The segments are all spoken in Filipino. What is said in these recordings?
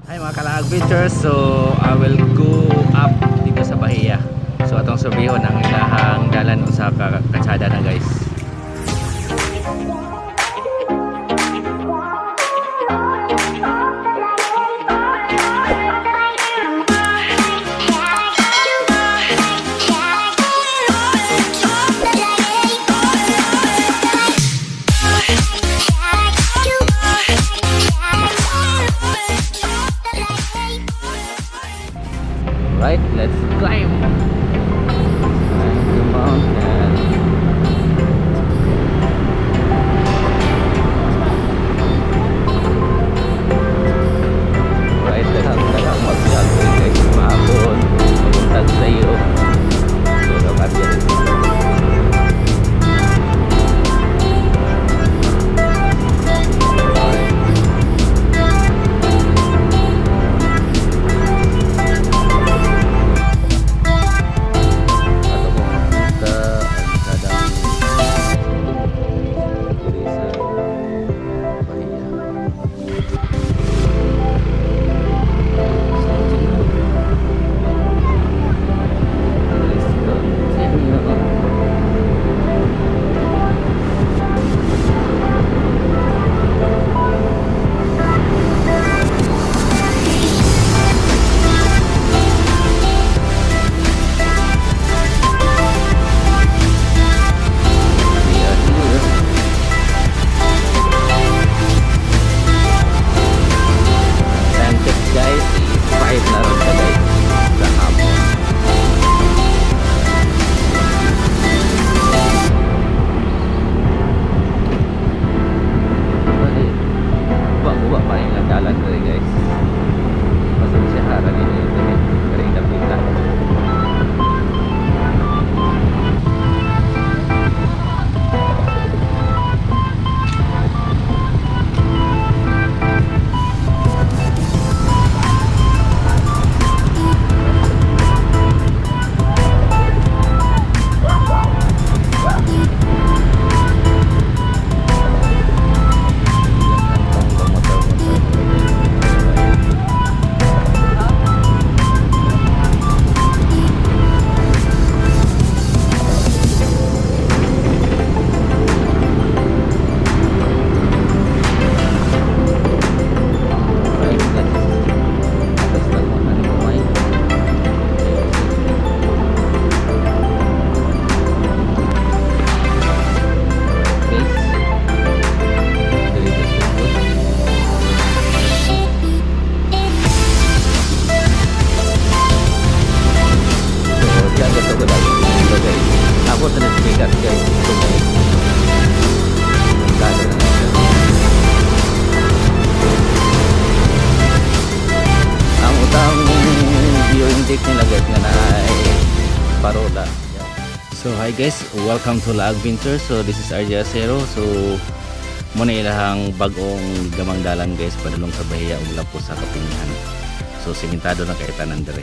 Hi mga Kalang Adventures, so I will go up dito sa Bahia. So atong subihon ang ilahang dalan sa katsada na guys. Right, let's climb. Climb the mountain. Right, daghang mag-vlog guys mahapon. Mabuntag sa iyo. So, dapat yan. So hi guys, welcome to La Adventure. So this is RJ Acero. So muna ilahang bagong gamang dalan guys padulong sa Bahia ug lapo sa Kapingan. So simentado na kay tanan dire.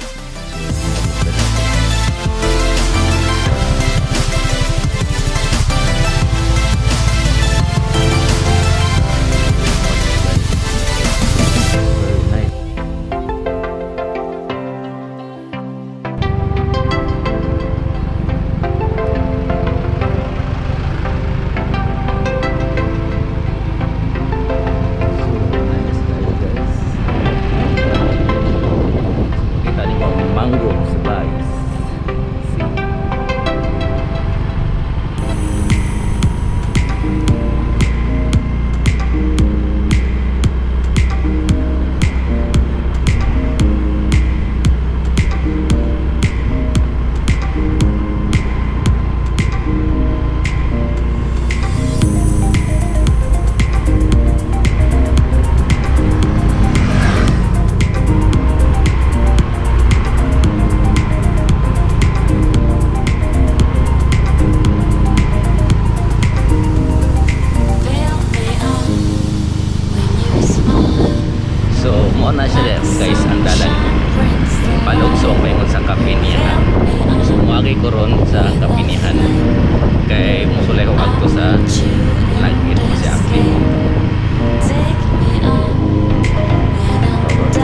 guys ang dalan palugsong paingon sa Kapinihan. So muagi ko ron sa Kapinihan kay musulay ko agto sa Langit si Akli.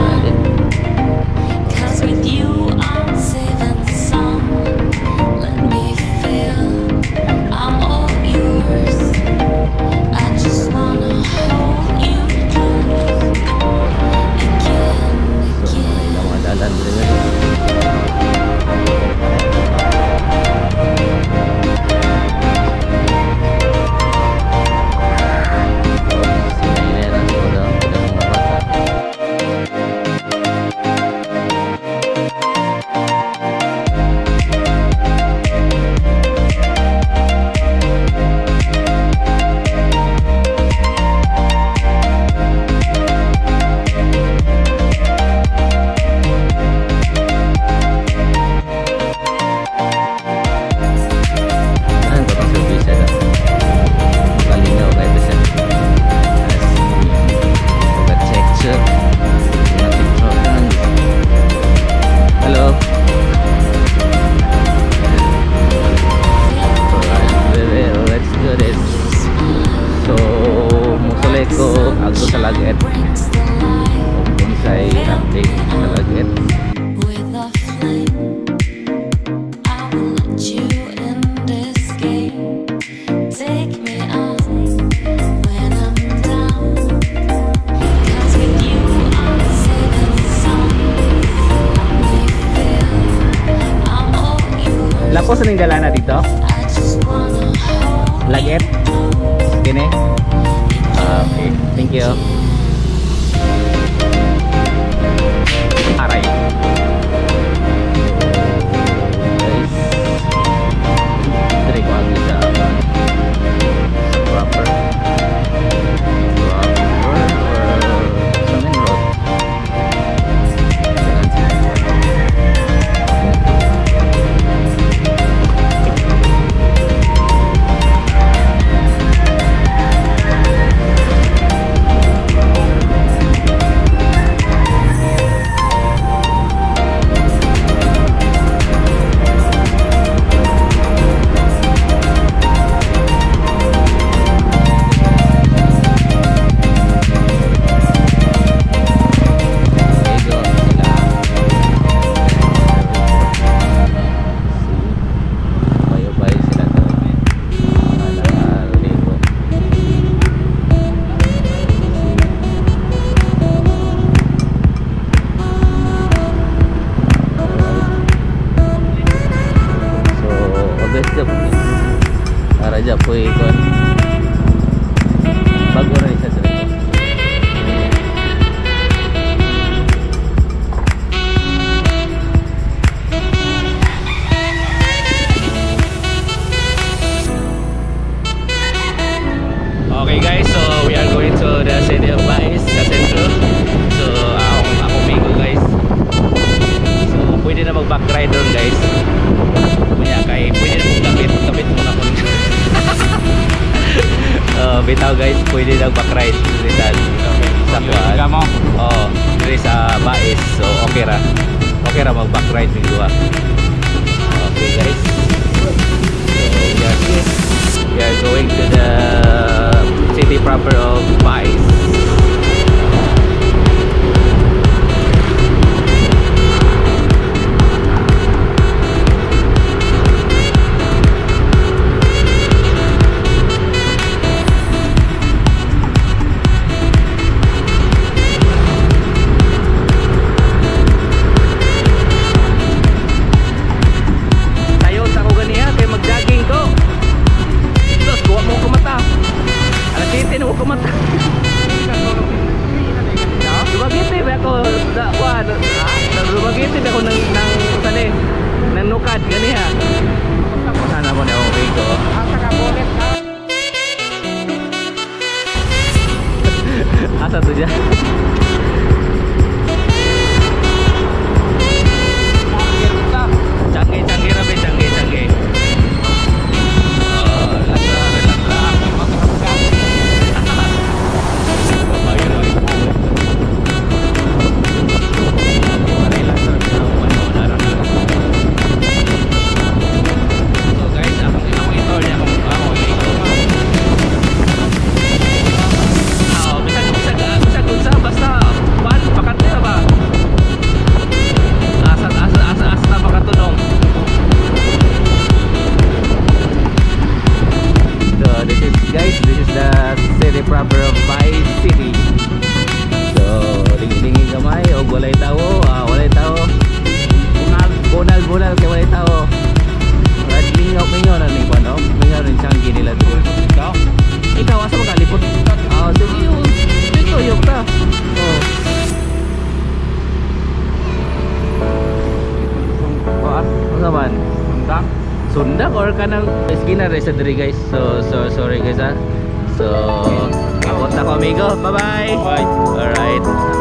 Tapos anong galana dito? Lagit? Kini? Okay, thank you. Aray. Guys, dari ko ang isa sa proper or sa main road. Raja po ikon bago na isa dito. Okay guys, so we are going to the city of Bais sa sentro. So ako migo guys. So pwede na mag back ride doon guys. Kaya kay pwede na mong kapit muna ko. Bitaw guys, pwede na back ride sa kuan. Diri sa Bais. So okay ra mag back ride ning duha. Okay guys. So we are going to the city proper of Bais. Lumagitin ako ng tali ng nukad ganiha. Sana mo na ako ko. Asa to dyan? Canggih rabi, canggih. Proper of Bais City. So, dingin gamay o walay tao, bunal kay walay tao. At mingaw na ning ano, mingaw rin changi nila doon. Ikaw asa makalipot? Sige yun. Ito yung ta. Ano man? Sundak or kanang eskina rin sa diri guys. So sorry guys ha. So, abot na ko amigo. Bye-bye. Bye. Alright.